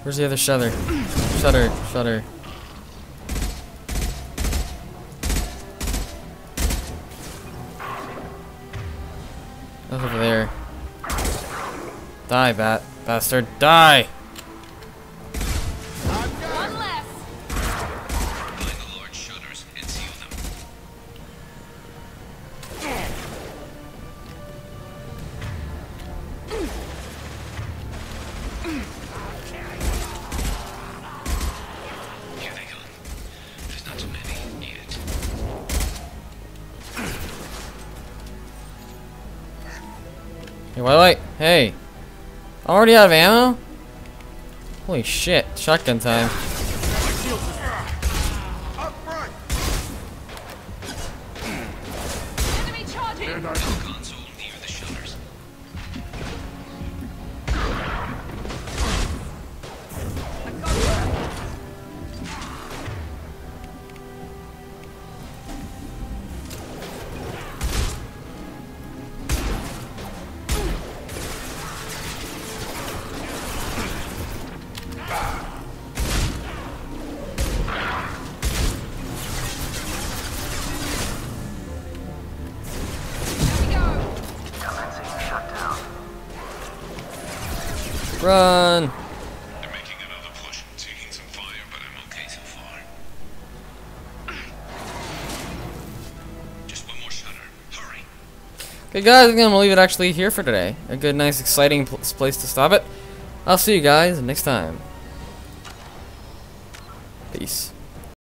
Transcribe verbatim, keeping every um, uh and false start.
Where's the other shutter? Shutter, shutter. That's over there. Die, bat. Bastard. Die! One less. Find the large shutters and seal them. Here they come. There's not too many yet. Hey, wait, wait. Hey. I'm already out of ammo? Holy shit. Shotgun time. Enemy charging. Console near the shutters. Run! They're making another push, taking some fire, but I'm okay so far. Just one more shutter. Hurry. Okay, guys, I'm gonna leave it actually here for today. A good, nice, exciting pl place to stop it. I'll see you guys next time.